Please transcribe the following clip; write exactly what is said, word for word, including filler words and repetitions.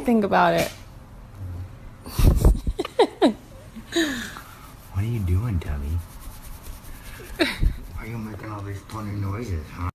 think about it. What are you doing, Tubby? Why are you making all these funny noises, huh?